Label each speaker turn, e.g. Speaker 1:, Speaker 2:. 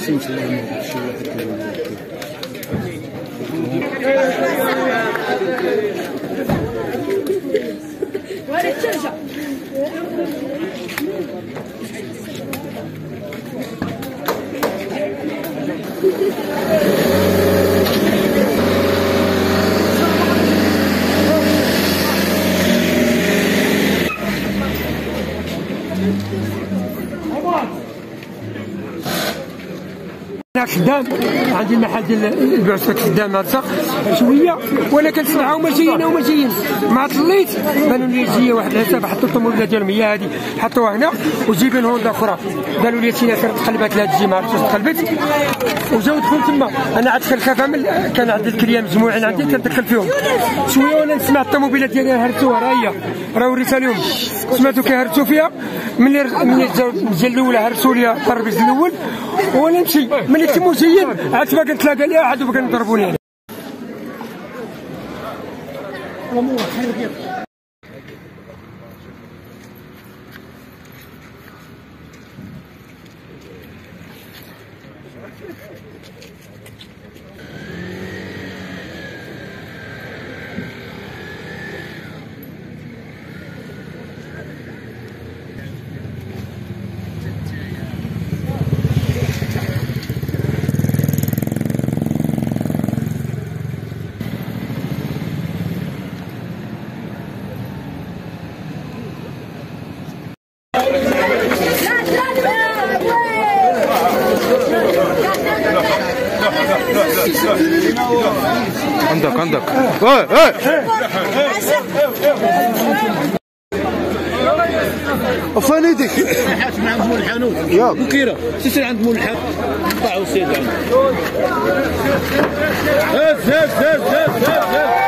Speaker 1: سميت الله شي واحد الثلجة
Speaker 2: انا خدام عندي المحل ديال البعثه خدام هكا شويه، وانا كنسمعها هما جايين مع طليت بانوا لي جايه واحد الحساب، حطوا الطوموبيله ديالهم هي هذه حطوها هنا وجايبين هوندا اخرى، قالوا لي سينا تقلبات لهاد الجي ما عرفتش تقلبت وجاو دخلوا تما. انا عاد كنخاف كان عندي الكليان مجموعين عندي كندخل فيهم شويه وانا نسمع الطوموبيله ديالي هرسوها راه وريتها لهم سمعتو كيهرسوا فيها. ملي جاو الجا الاول هرسوا لي الطربيز الاول وانا نمشي ملي تمو جايين عاد باقي نتلاقى ليها عاد باقي نضربوني.
Speaker 3: عندك فين يديك؟
Speaker 1: حاكم عند مول الحانوت
Speaker 3: ياك
Speaker 1: بكيره سير عند مول الحانوت طلعوا سيد عنده. هز